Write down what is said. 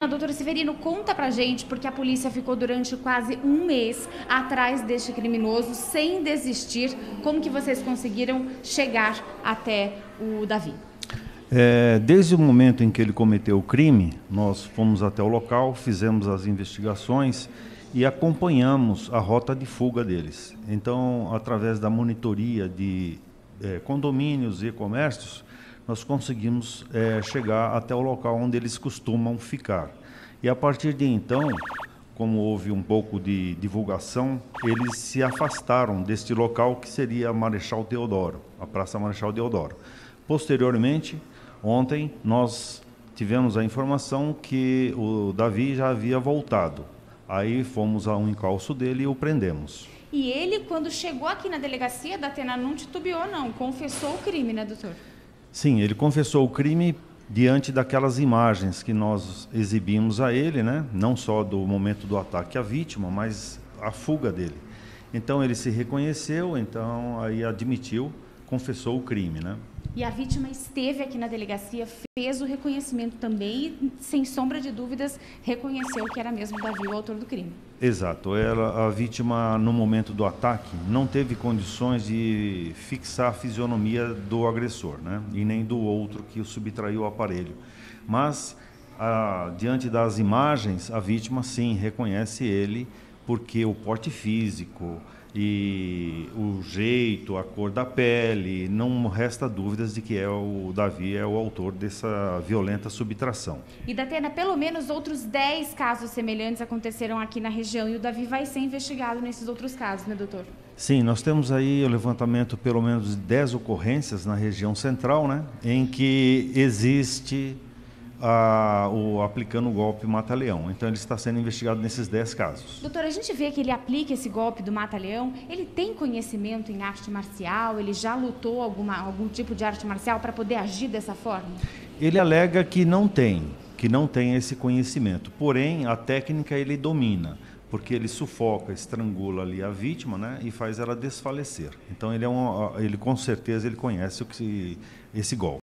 Doutor Severino, conta pra gente, porque a polícia ficou durante quase um mês atrás deste criminoso, sem desistir. Como que vocês conseguiram chegar até o Davi? Desde o momento em que ele cometeu o crime, nós fomos até o local, fizemos as investigações e acompanhamos a rota de fuga deles. Então, através da monitoria de condomínios e comércios, nós conseguimos chegar até o local onde eles costumam ficar. E a partir de então, como houve um pouco de divulgação, eles se afastaram deste local que seria a Marechal Deodoro, a Praça Marechal Deodoro. Posteriormente, ontem, nós tivemos a informação que o Davi já havia voltado. Aí fomos a um encalço dele e o prendemos. E ele, quando chegou aqui na delegacia da Atena, não titubeou, não. Confessou o crime, né, doutor? Sim, ele confessou o crime diante daquelas imagens que nós exibimos a ele, né? Não só do momento do ataque à vítima, mas a fuga dele. Então ele se reconheceu, então aí admitiu, confessou o crime, né? E a vítima esteve aqui na delegacia, fez o reconhecimento também e, sem sombra de dúvidas, reconheceu que era mesmo Davi o autor do crime. Exato. A vítima, no momento do ataque, não teve condições de fixar a fisionomia do agressor, né? E nem do outro que o subtraiu o aparelho. Mas, diante das imagens, a vítima, sim, reconhece ele, porque o porte físico e o jeito, a cor da pele, não resta dúvidas de que o Davi é o autor dessa violenta subtração. E, Datena, pelo menos outros 10 casos semelhantes aconteceram aqui na região e o Davi vai ser investigado nesses outros casos, né, doutor? Sim, nós temos aí o levantamento pelo menos de 10 ocorrências na região central, né, em que existe aplicando o golpe Mata-Leão. Então ele está sendo investigado nesses 10 casos. Doutor, a gente vê que ele aplica esse golpe do Mata-Leão, ele tem conhecimento em arte marcial, ele já lutou algum tipo de arte marcial para poder agir dessa forma? Ele alega que não tem esse conhecimento, porém a técnica ele domina, porque ele sufoca, estrangula ali a vítima, né, e faz ela desfalecer. Então ele com certeza ele conhece esse golpe.